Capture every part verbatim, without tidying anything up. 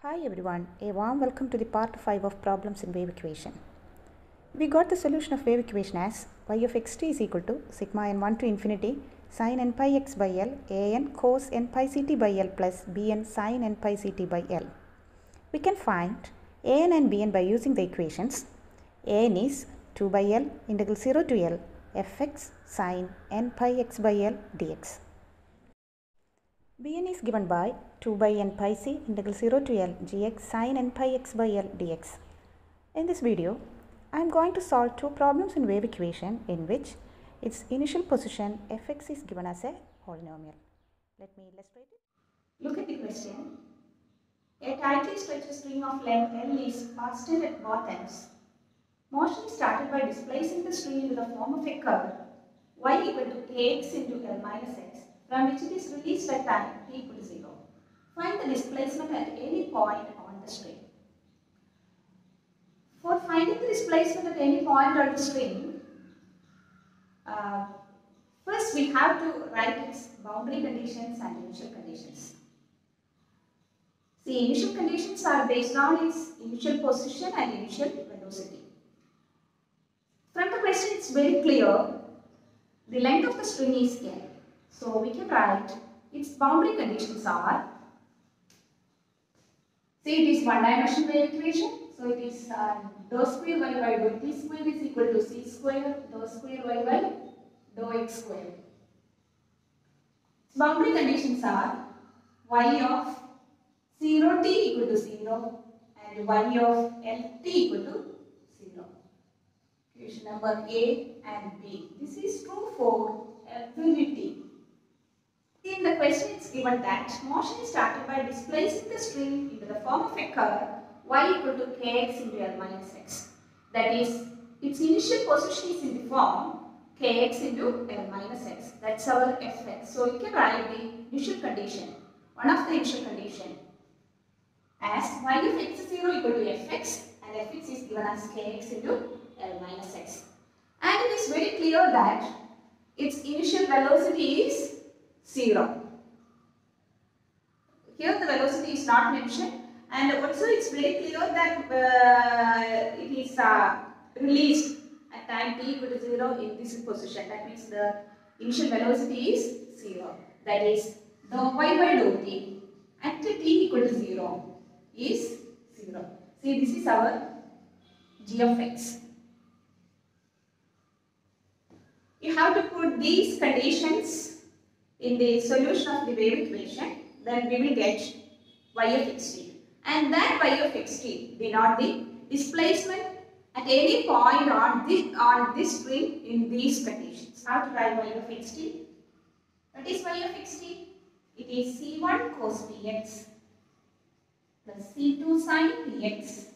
Hi everyone, a warm welcome to the part five of problems in wave equation. We got the solution of wave equation as y of xt is equal to sigma n one to infinity sin n pi x by L an cos n pi ct by L plus bn sin n pi ct by L. We can find an and bn by using the equations. An is two by L integral zero to L fx sin n pi x by L dx. Bn is given by two by n pi c integral zero to L gx sin n pi x by L dx. In this video, I am going to solve two problems in wave equation in which its initial position fx is given as a polynomial. Let me illustrate it. Look at the question. A tightly stretched string of length L is fastened at both ends. Motion started by displacing the string into the form of a curve y equal to kx into L minus x, from which it is released at time t equal to zero. Find the displacement at any point on the string. For finding the displacement at any point on the string, uh, first we have to write its boundary conditions and initial conditions. The initial conditions are based on its initial position and initial velocity. From the question it's very clear, the length of the string is L. So we can write its boundary conditions are, say it is one dimensional wave equation, so it is uh, dou square y by dou t square is equal to c square dou square y by dou x square. Its boundary conditions are y of zero t equal to zero and y of L t equal to zero. Equation number A and B. This is true for every t. In the question it's given that motion is started by displacing the string into the form of a curve y equal to kx into L minus x. That is, its initial position is in the form kx into L minus x. That's our fx. So you can write the initial condition, one of the initial condition, as y of x zero equal to fx and fx is given as kx into L minus x. And it is very clear that its initial velocity is zero. Here the velocity is not mentioned, and also it's very clear that uh, it is uh, released at time t equal to zero in this position. That means the initial velocity is zero. That is, dou y by dou t at t equal to zero is zero. See, this is our g of x. You have to put these conditions in the solution of the wave equation, then we will get y of xt. And that y of xt denote the displacement at any point on this, on this string in these conditions. How to write y of xt? What is y of xt? It is c one cos px plus c two sin px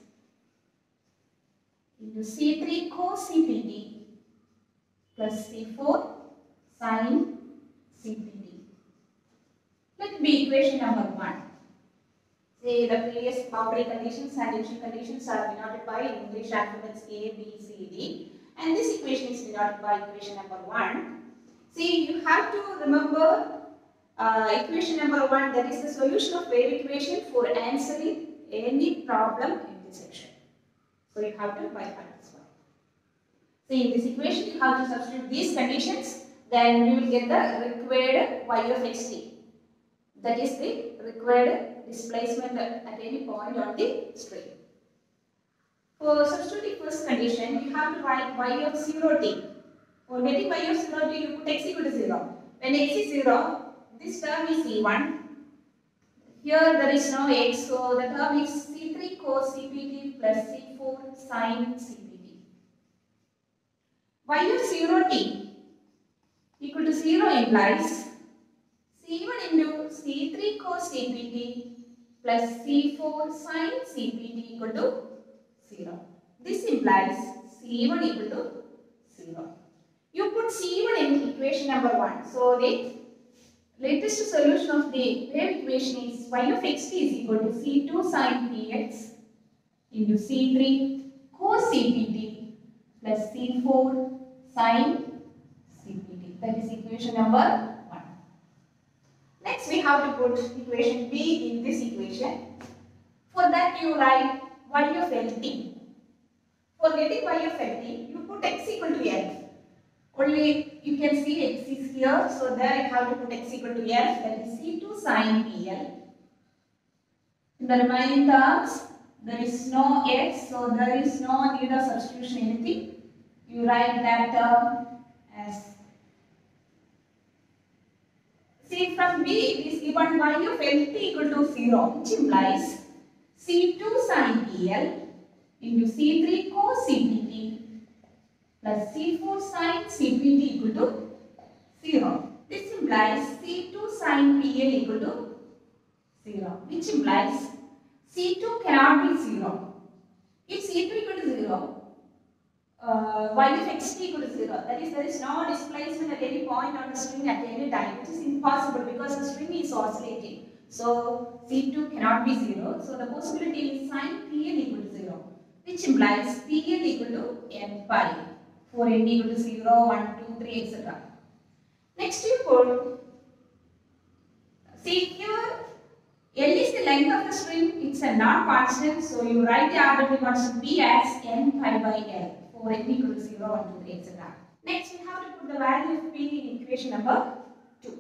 into c three cos cpt plus c four sin cpt. Let it be equation number one. Say the previous boundary conditions and initial conditions are denoted by English alphabets A, B, C, D, and this equation is denoted by equation number one. See, you have to remember uh, equation number one, that is the solution of wave equation for answering any problem in this section. So you have to bypass this one. See, in this equation you have to substitute these conditions, then we will get the required y of xt. That is the required displacement at any point on the string. For substituting first condition, you have to write y of zero t. For getting y of zero t, you put x equal to zero. When x is zero, this term is c one. Here there is no x, so the term is c three cos cpt plus c four sin cpt. Y of zero t equal to zero implies c one into c three cos cpt plus c four sin cpt equal to zero. This implies c one equal to zero. You put c one in equation number one. So the latest solution of the wave equation is y of xt is equal to c two sin px into c three cos cpt plus c four sin cpt. That is equation number one. Next we have to put equation b in this equation. For that you write y of lt. For getting y of lt, you put x equal to l. Only you can see x is here, so there you have to put x equal to l, that is c two sin pl. In the remaining terms, there is no x, so there is no need of substitution anything. You write that term as, see from b it is given y of lt equal to zero, which implies c two sin pl into c three cos cpt plus c four sin cpt equal to zero. This implies c two sin pl equal to zero, which implies c two cannot be zero. If c two equal to zero, uh, y of xt equal to zero, that is, there is no displacement at any point on the string at any time, which is impossible because the string is oscillating. So c two cannot be zero. So the possibility is sin pl equal to zero, which implies pl equal to n pi for n equal to zero, one, two, three, et cetera. Next you put, see here, L is the length of the string, it's a non-constant, so you write the arbitrary constant p as n pi by l for n equal to zero, one, two, three, et cetera. Next we have to put the value of p in equation number two.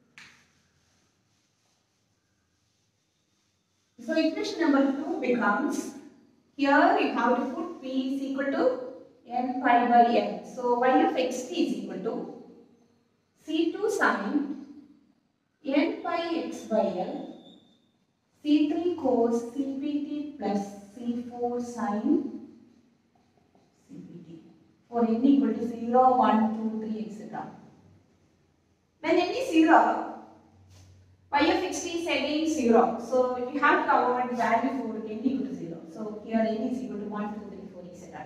So equation number two becomes, here you have to put p is equal to n pi by l. So y of xt is equal to c two sin n pi x by l, c three cos cpt plus c four sin cpt for n equal to zero, one, two, three, et cetera. When n is zero, y of xt is again zero. So we have to avoid the value for n equal to zero. So here n is equal to one, two, three, four, et cetera.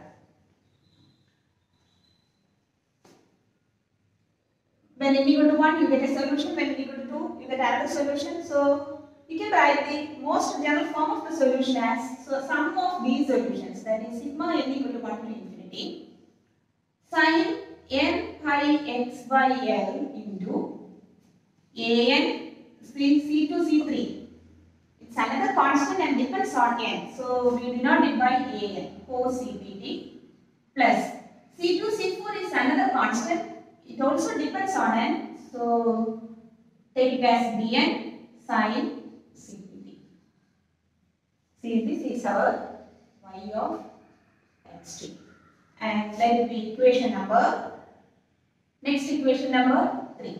When n equal to one, you get a solution. When n equal to two, you get another solution. So you can write the most general form of the solution as, so sum of these solutions, that is sigma n equal to one to infinity sin n pi x by l into an c two c three. It's another constant and depends on n, so we do not divide an cos cpt plus c two c four is another constant, it also depends on n, so take it as dn sin cpt. See, this is our y of xt, and let it be equation number, next equation number three.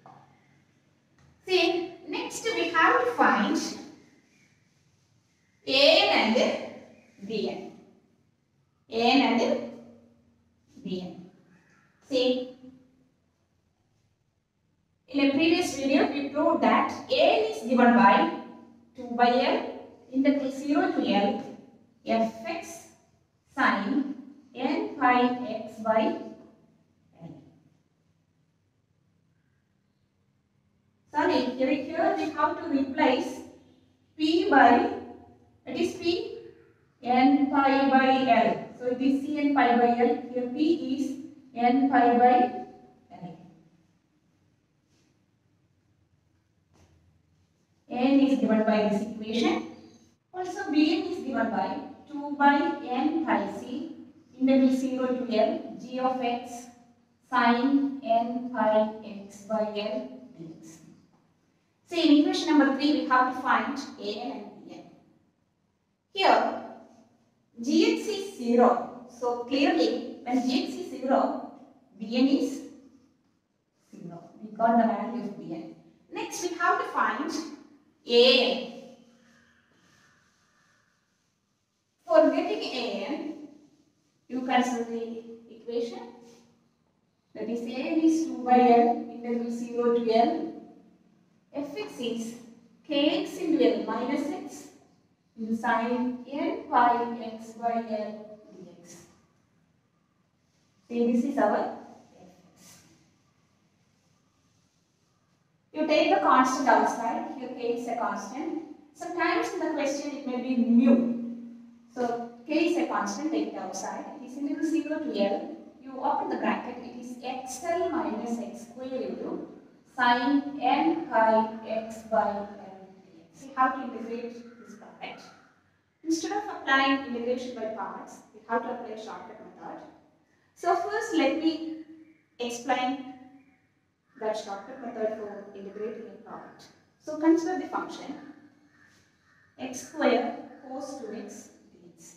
See, next we have to find an and bn, an and bn. See, in a previous video we proved that an is given by two by l integral zero to l fx sin n pi x by l. Sorry, here, here we have to replace p by, that is p n pi by l. So it is c n pi by l, here p is n pi by l. N is given by this equation. Also bn is given by two by n pi c integral zero to l g of x sin n pi x by l dx. See, in equation number three we have to find an and bn. Here gx is zero, so clearly when gx is zero, bn is zero. We got the value of bn. Next we have to find an. For getting an, you consider the equation, that is an is two by l integral zero to l, fx is kx into l minus x into sin n pi x by l dx. See, this is our fx. You take the constant outside, here k is a constant. Sometimes in the question it may be mu. So k is a constant, take it outside. It is integral zero to l. You open the bracket, it is xl minus x square into sin n pi x by l dx. You have to integrate this bracket. Instead of applying integration by parts, we have to apply a shortcut method. So first let me explain that shortcut method for integrating a product. So consider the function x square cos two x dx.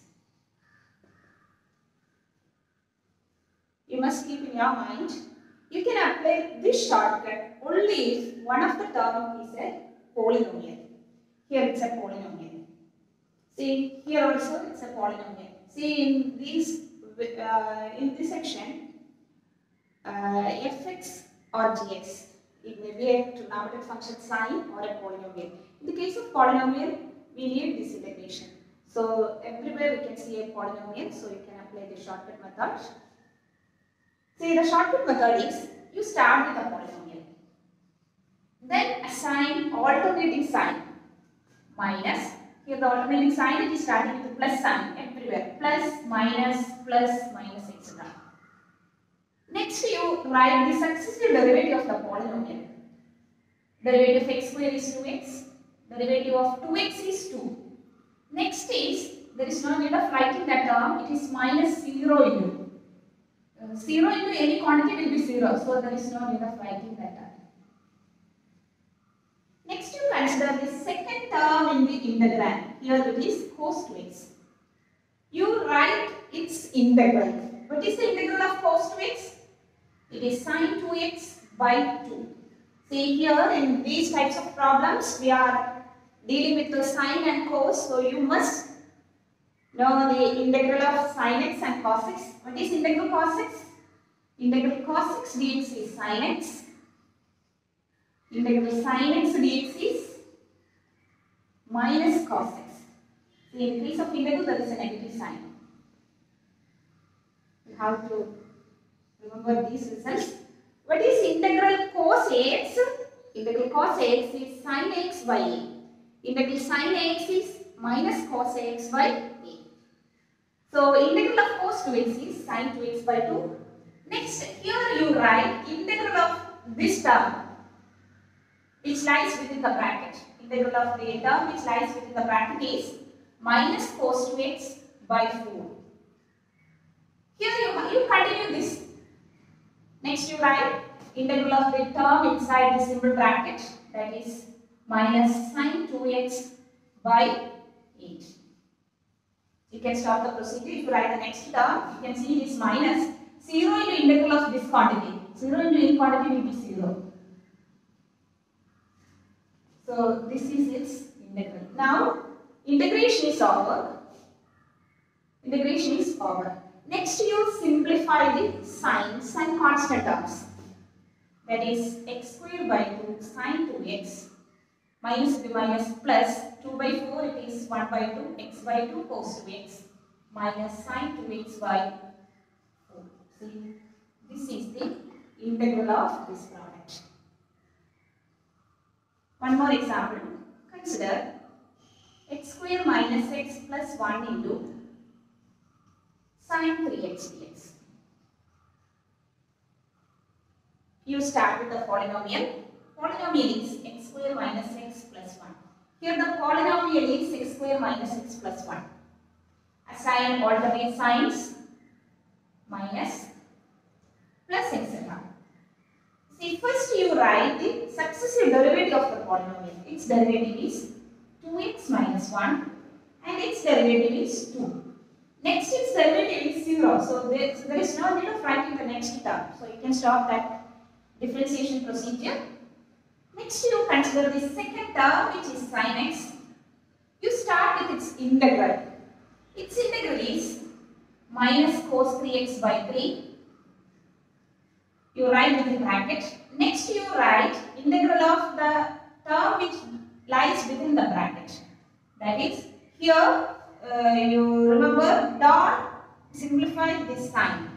You must keep in your mind, you can apply this shortcut only if one of the term is a polynomial. Here it's a polynomial. See, here also it's a polynomial. See, in these uh, in this section, uh, fx or gx, it may be a trigonometric function sine or a polynomial. In the case of polynomial, we need this integration. So everywhere we can see a polynomial, so you can apply the shortcut method. See, the shortcut method is, you start with a polynomial, then assign alternating sign, minus, here the alternating sign it is starting with the plus sign everywhere, plus, minus, plus, minus, et cetera. Next you write the successive derivative of the polynomial. Derivative of x square is two x, derivative of two x is two. Next is, there is no need of writing that term, it is minus zero into. Uh, zero into any quantity will be zero, so there is no need of writing that term. Next you consider the second term in the integral. Here it is cos two x. You write its integral. What is the integral of cos two x? It is sine two x by two. See here in these types of problems we are dealing with the sine and cos, so you must know the integral of sine x and cos x. What is integral cos x? Integral cos x dx is sine x. Integral sine x dx is minus cos x. See, in case of integral there is a negative sign. You have to remember these results. What is integral cos x? Integral cos x is sine x by a. Integral sine x is minus cos x by a. So integral of cos two x is sine two x by two. Next, here you write integral of this term which lies within the bracket. Integral of the term which lies within the bracket is minus cos two x by four. Here you, you continue this. Next you write integral of the term inside the simple bracket, that is minus sine two x by eight. You can stop the procedure. If you write the next term, you can see this minus zero into integral of this quantity. zero into any quantity will be zero. So this is its integral. Now integration is over. Integration is over. Next you simplify the signs and constant terms. That is x square by two sine two x minus the minus plus two by four, it is one by two, x by two cos two x minus sine two x by four. See, this is the integral of this product. One more example. Consider x square minus x plus one into sine three x dx. You start with the polynomial. Polynomial is x square minus x plus one. Here the polynomial is x square minus x plus one. Assign alternate signs, minus, plus, et cetera. See, first you write the successive derivative of the polynomial. Its derivative is two x minus one and its derivative is two. Next its derivative is zero. So there, there is no need of writing the next term. So you can stop that differentiation procedure. Next you consider the second term which is sine x. You start with its integral. Its integral is minus cos three x by three. You write within bracket. Next you write integral of the term which lies within the bracket. That is, here uh, you remember dot, simplify this sign.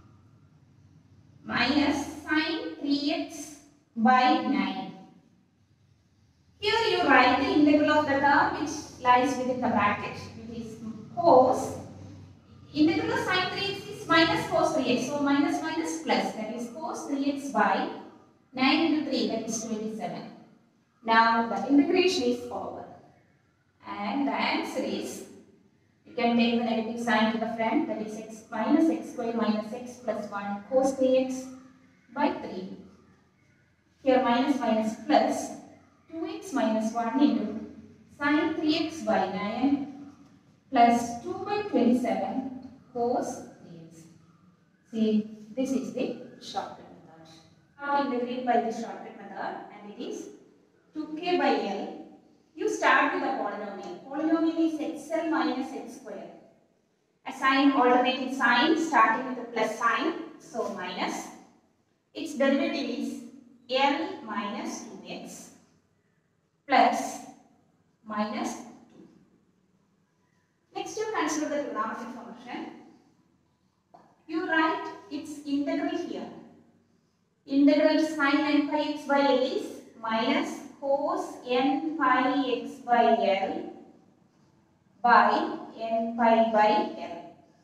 Minus sine three x by nine. Here you write the integral of the term which lies within the bracket, which is cos. Integral of sine three x is minus cos three x. So minus minus plus, that is cos three x by nine into three, that is twenty-seven. Now the integration is over. And the answer is You can take the negative sign to the front, that is x minus x square minus x plus one cos three x by three. Here minus minus plus two x minus one into sin three x by nine plus two by twenty-seven cos three x. See, this is the shortcut method. Now integrate by the shortcut method, and it is two k by L. You start with a polynomial. Polynomial is xl minus x square. Assign alternating sign starting with a plus sign, so minus. Its derivative is L minus two x plus minus two. Next you consider the trigonometric function. You write its integral here. Integral sin n pi x by L is minus cos n pi x by L by n pi by L.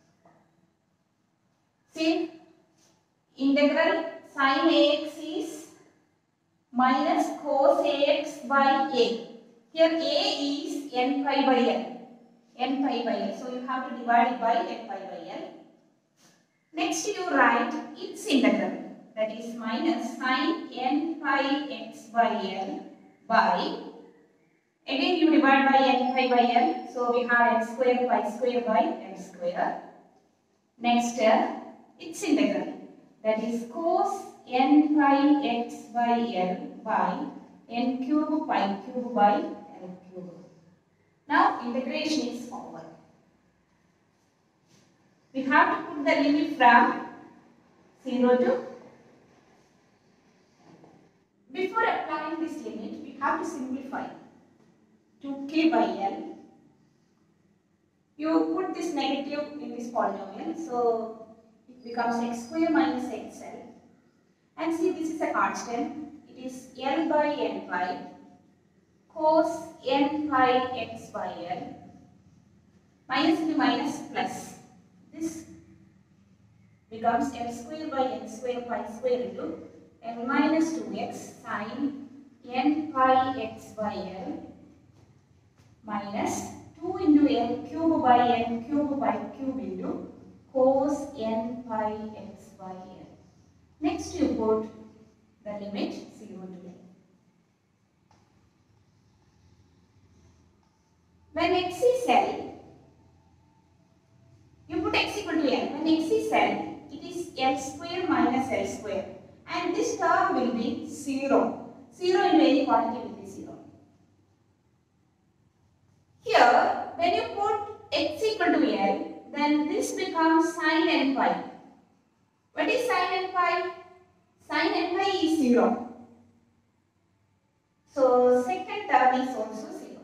See, integral sin ax is minus cos ax by a. Here a is n pi by L. n pi by L. So you have to divide it by n pi by L. Next you write its integral, that is minus sin n pi x by L by, again you divide by n pi by L, so we have x square pi square by L square. Next uh, its integral, that is cos n pi x by L by n cube pi cube by L cube. Now integration is over. We have to put the limit from zero to. Before applying this limit, we have to simplify. two k by L. You put this negative in this polynomial, so it becomes x square minus xl. And see, this is a constant. It is L by n pi cos n pi x by L. Minus into minus plus. This becomes L square by n square pi square into L minus two x sin n pi x by L minus two into L cube by n cube by cube into cos n pi x by L. Next you put the limit zero to L. When x is L, you put x equal to L. When x is L, it is L square minus L square. And this term will be zero. zero into any quantity will be zero. Here, when you put x equal to L, then this becomes sin n pi. What is sin n pi? Sin n pi is zero. So, second term is also zero.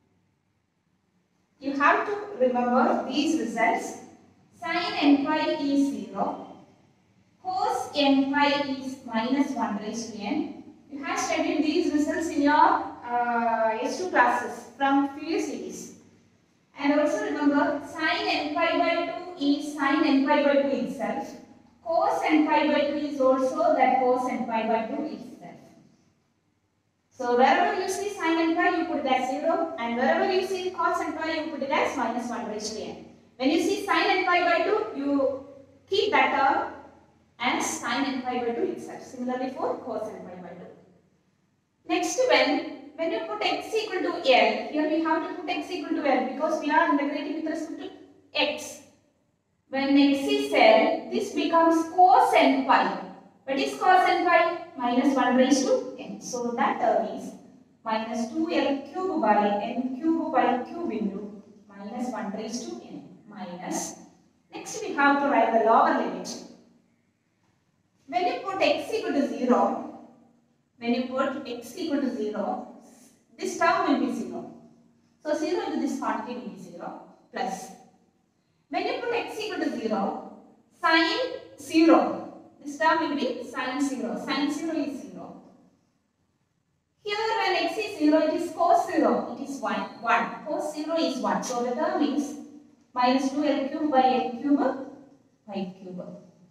You have to remember these results. Sin n pi is zero. Cos n pi is minus one raised to n. You have studied these results in your uh, S two classes from previous series. And also remember, sin n pi by two is sin n pi by two itself. Cos n pi by two is also that cos n pi by two itself. So wherever you see sin n pi, you put it as zero, and wherever you see cos n pi, you put it as minus one raised to n. When you see sin n pi by two, you keep that term as sin n pi by two itself. Similarly for cos n pi by two. Next, when when you put x equal to L, here we have to put x equal to L because we are integrating with respect to x. When x is L, this becomes cos n pi. What is cos n pi? Minus one raised to n. So that term is minus two L cube by n cube by cube into minus one raised to n. Minus. Next we have to write the lower limit. When you put x equal to zero, when you put x equal to zero, this term will be zero. So zero into this quantity will be zero plus. When you put x equal to zero, sin zero, this term will be sin zero. Sin zero is zero. Here when x is zero, it is cos zero. It is one. one. Cos zero is one. So the term is minus two L cube by L cube by cube.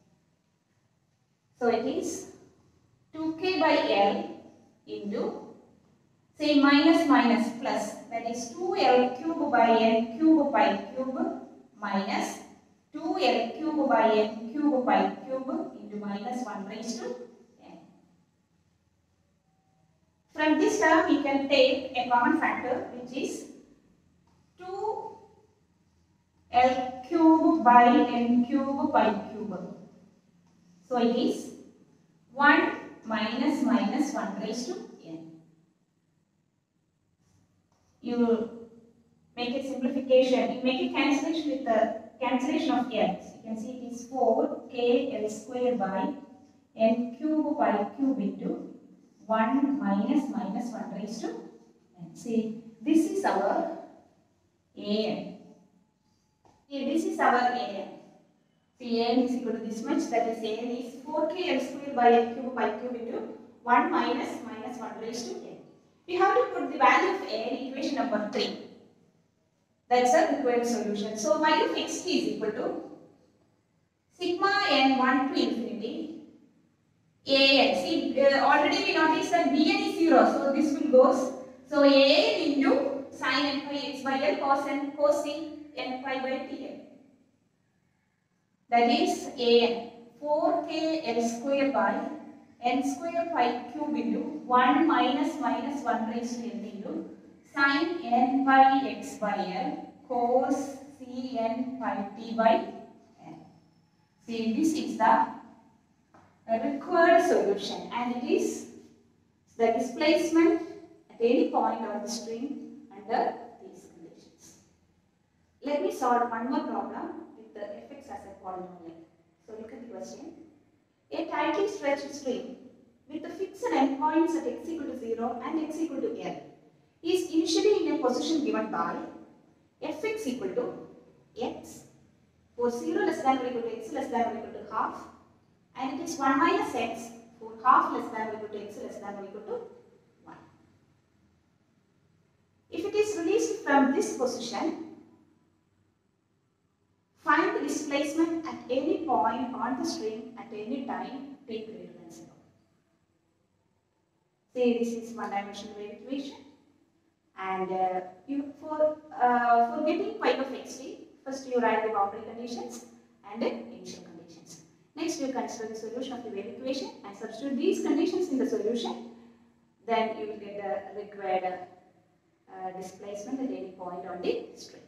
So it is two k by L into, say, minus minus plus, that is two L cube by L cube by cube minus two L cube by N cube by cube into minus one raised to N. From this term we can take a common factor which is two L cube by N cube by cube. So it is one minus minus one raised to N. You make a simplification, you make a cancellation with the cancellation of L. So you can see it is four K L square by N cube by cube into one minus minus one raised to N. See, this is our A N. Here, this is our A N. See, A N is equal to this much, that is A N is four K L square by N cube by cube into one minus minus one raised to N. We have to put the value of A N in equation number three. That's the required solution. So, y of xt is equal to sigma n one to infinity A N. See, uh, already we noticed that B N is zero, so this will goes. So, A N into sin n pi x by L cos n cos c n pi by T N. That is A N four K L square by N square pi cube into one minus minus one raised to N into sin n pi x by L cos c n pi t by N. See, this is the required solution and it is the displacement at any point on the string under these conditions. Let me solve one more problem with the fx as a polynomial. So look at the question. A tightly stretched string with the fixed endpoints at x equal to zero and x equal to L is initially in a position given by fx equal to x for zero less than or equal to x less than or equal to half, and it is one minus x for half less than or equal to x less than or equal to one. If it is released from this position, find the displacement at any point on the string at any time t greater than zero. Say this is one dimensional wave equation, and uh, you, for, uh, for getting y of xt, first you write the boundary conditions and the initial conditions. Next you consider the solution of the wave equation and substitute these conditions in the solution. Then you will get the required uh, displacement at any point on the string.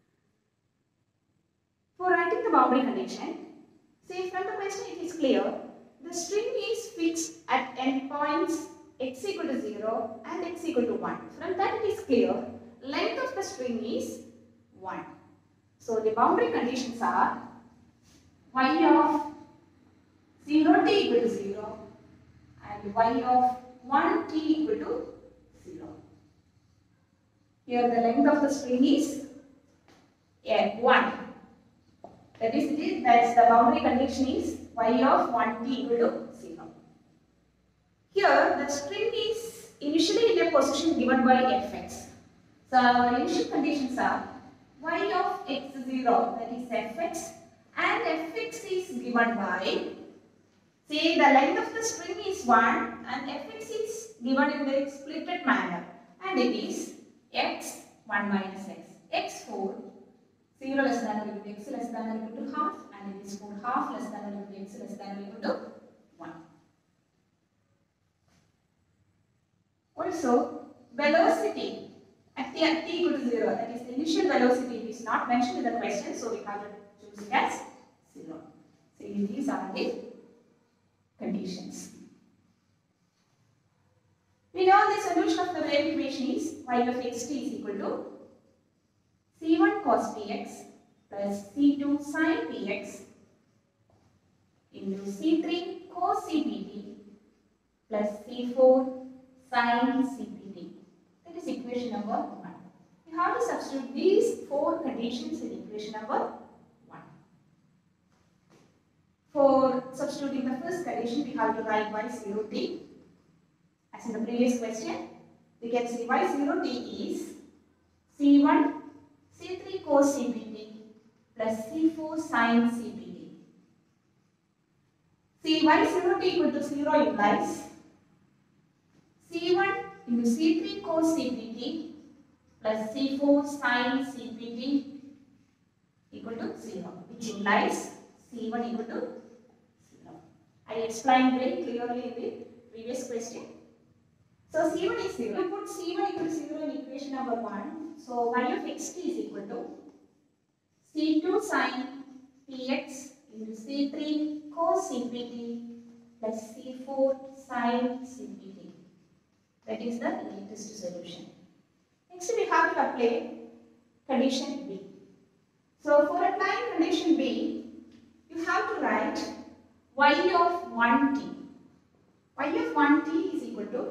For writing the boundary condition, say from the question it is clear, the string is fixed at endpoints x equal to zero and x equal to one. From that it is clear, length of the string is one. So the boundary conditions are y of zero t equal to zero and y of one t equal to zero. Here the length of the string is yeah, one. That is, it is that's the boundary condition is y of one t equal to zero. Here the string is initially in a position given by fx. So our initial conditions are y of x zero, that is fx, and fx is given by, say the length of the string is one and fx is given in the splitted manner, and it is x one minus x, x four, zero less than or equal to x less than or equal to half, and it is for half less than or equal to x less than or equal to one. Also, velocity at t, at t equal to zero, that is the initial velocity, it is not mentioned in the question, so we have to choose it as zero. So these are the conditions. We know the solution of the wave equation is y of xt is equal to c one cos px plus c two sin px into c three cos cpt plus c four sin cpt. That is equation number one. You have to substitute these four conditions in equation number one. For substituting the first condition, we have to write y zero t. As in the previous question, we can see y zero t is c one c three cos cpt plus c four sin cpt. See, y zero t equal to zero implies c one into c three cos cpt plus c four sin cpt equal to zero, which implies C one equal to zero. I explained very clearly in the previous question. So C one is zero. You put C one equal to zero in equation number one. So y of xt is equal to C two sin px into C three cos cpt plus C four sin cpt. That is the latest solution. Next we have to apply condition B. So for applying condition B, you have to write y of one t. Y of one t is equal to,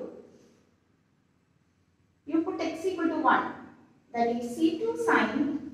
you put x equal to one, that is C two sin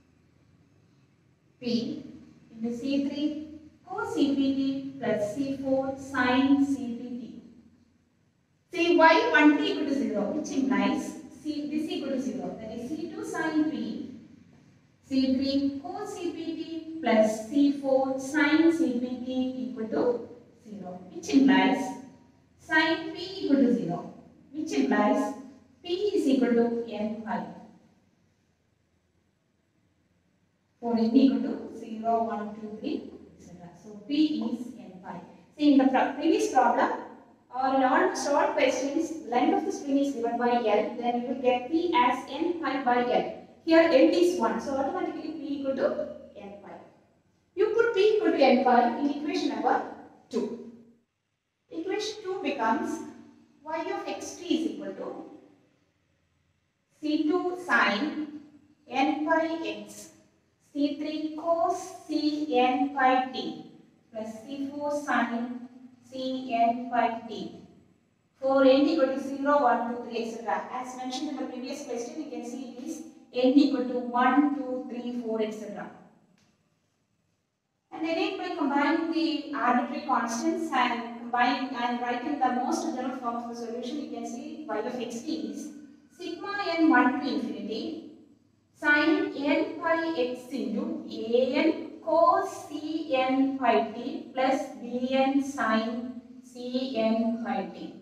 p into C three cos cpt plus C four sin cpt. See y one t equal to zero, which implies C, this equal to zero, that is C two sin p, C three cos cpt plus C four sin cpt equal to zero, which implies sin p equal to zero, which implies p is equal to n pi. For n equal to zero, one, two, three, et cetera. So p is n pi. See in the previous problem, or in almost all questions, length of the string is given by L, then you will get P as n pi by L. Here L is one, so automatically P equal to n pi. You put P equal to n pi in equation number two. Equation two becomes y of xt is equal to C two sin n pi x, C three cos C n pi t plus C four sin C n pi t. For n equal to zero, one, two, three, et cetera. As mentioned in the previous question, you can see it is n equal to one, two, three, four, et cetera. And again, by combining the arbitrary constants and combining and writing the most general form of the solution, you can see y of xt is sigma n one to infinity sin n pi x into an cos C n pi t plus bn sin C n pi t.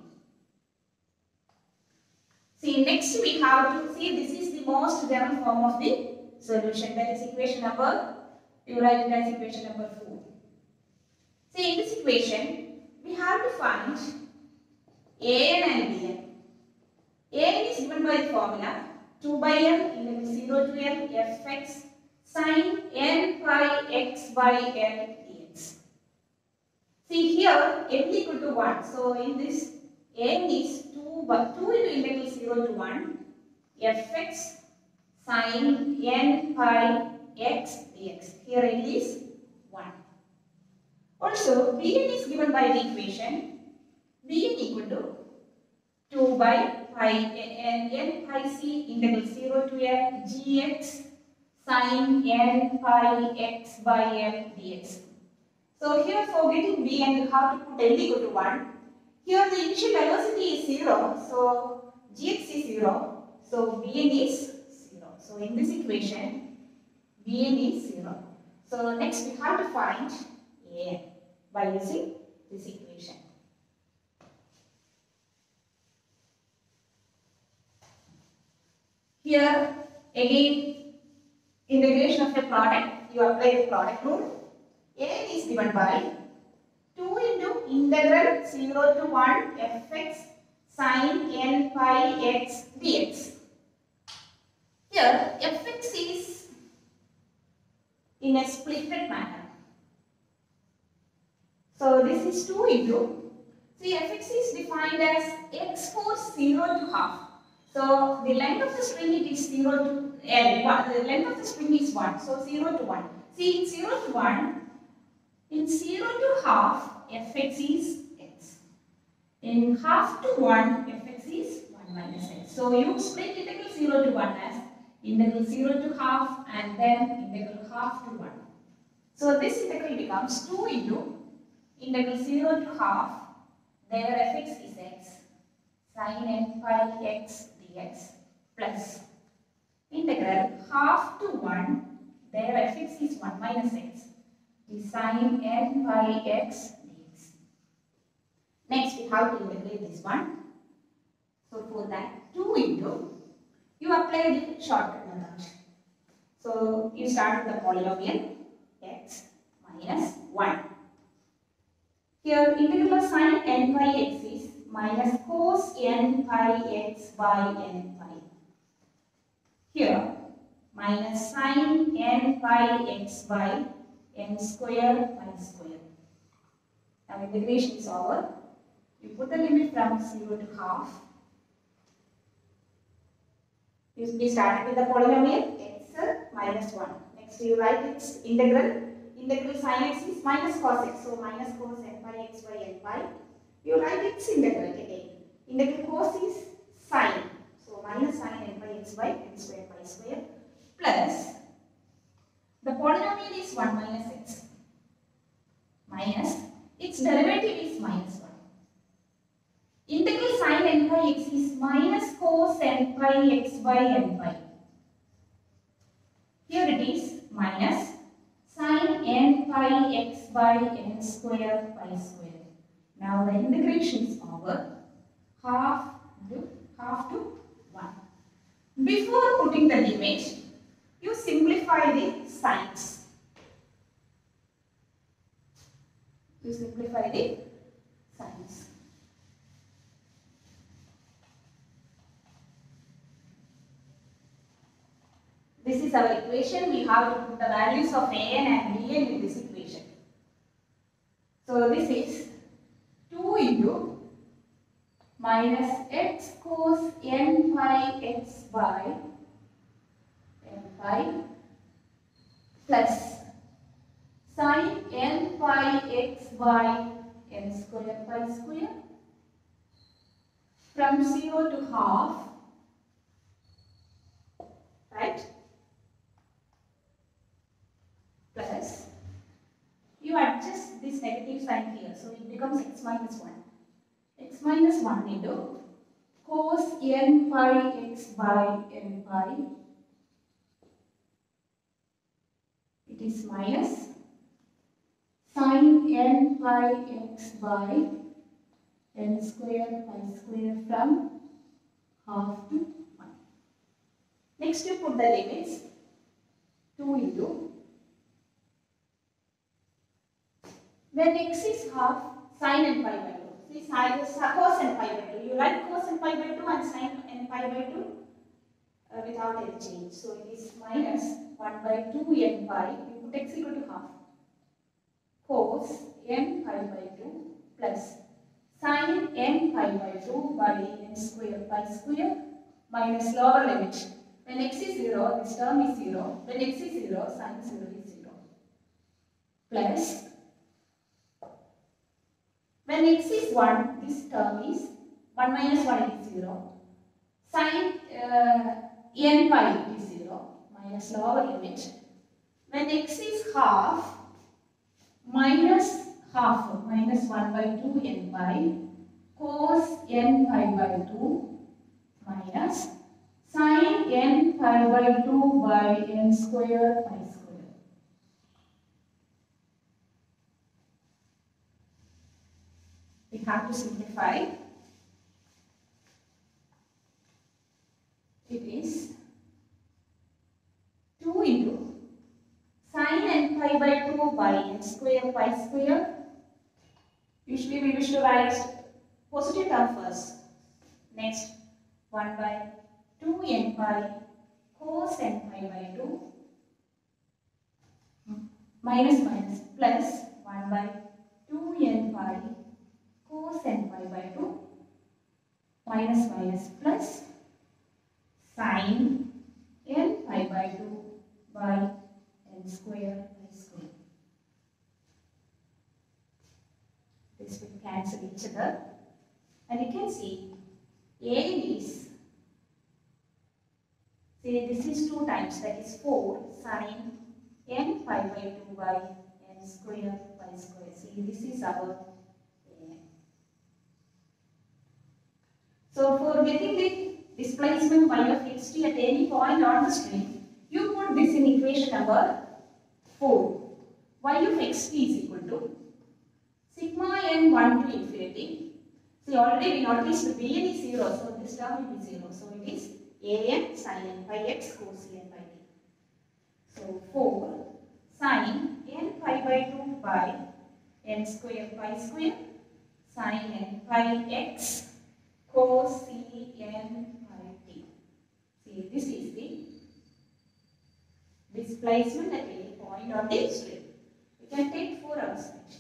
See, next we have to see this is the most general form of the solution, that is equation number, you write it as equation number four. See, in this equation, we have to find an and bn. An is given by the formula two by l integral zero to l fx sin n pi x by l dx. See here, n equal to one. So in this, n is two by two into integral zero to one fx sin n pi x dx. Here n is one. Also, bn is given by the equation bn equal to two by pi n, n pi c integral zero to l gx sin n pi x by l dx. So here for getting bn you have to put l equal to one. Here the initial velocity is zero, so gx is zero, so bn is zero. So in this equation bn is zero. So next we have to find an by using this equation. Here again, integration of the product, you apply the product rule. An is given by two into integral zero to one fx sin n pi x dx. Here fx is in a splitted manner. So this is two into, see fx is defined as x force zero to half. So the length of the string it is zero to L, the length of the string is one, so zero to one. See in zero to one, in zero to half fx is x. In half to one fx is one minus x. So you split integral zero to one as integral zero to half and then integral half to one. So this integral becomes two into integral zero to half, there fx is x sin n pi x dx plus integral half to one, there fx is one minus x, the sin n pi x dx. Next we have to integrate this one. So for that two into, you apply the shortcut method. So you start with the polynomial x minus one. Here integral of sin n pi x is minus cos n pi x by n pi. Here minus sin n pi x by n square pi square. Now integration is over. You put the limit from zero to half. We started with the polynomial x minus one. Next you write its integral. Integral sin x is minus cos x. So minus cos n pi x by n pi. You write its integral again. Integral cos is sin. So minus sin n pi x by n square pi square plus the polynomial is one minus x minus its derivative is minus one. Integral sin n pi x is minus cos n pi x by n pi. Here it is minus sin n pi x by n square pi square. Now the integration is over. Half to half to one. Before putting the limit, you simplify the signs. You simplify the signs. This is our equation. We have to put the values of an and bn in this equation. So this is two into minus x cos n pi x by n pi plus sin n pi x by n square pi square from zero to half, right? Plus you adjust this negative sign here, so it becomes x minus one. X minus one into cos n pi x by n pi. It is minus sin n pi x by n square pi square from half to one. Next you put the limits. two into, when x is half, sin n pi by two. See, sin is cos n pi by two. You write cos n pi by two and sin n pi by two uh, without any change. So it is minus one by two n pi. You put x equal to half. Cos n pi by two plus sin n pi by two by n square pi square minus lower limit. When x is zero, this term is zero. When x is zero, sin zero is zero. Plus when x is one, this term is one minus one is zero. Sin uh, n pi is zero minus lower limit. When x is half, minus half minus one by two n pi cos n pi by two minus sin n pi by two by n square pi square. We have to simplify. It is two into sin n pi by two by n square pi square. Usually we wish to write positive term first. Next, one by two n pi cos n pi by two minus minus plus one by two n pi cos n pi by two minus minus plus sin n pi by two by n square pi square. This will cancel each other and you can see A is, see this is two times, that is four sin n pi by two by n square pi square. See, this is our A. So for getting the displacement y of xt at any point on the string, you put this in equation number four. Y of xt is equal to sigma n one to infinity. See, already we noticed the bn is zero, so this term will be zero. So it is an sin n pi x cos n pi t So four sine n pi by two by n square pi square sine n pi x cos c n pi t. See, this is the displacement at any point on the string. We can take four outside.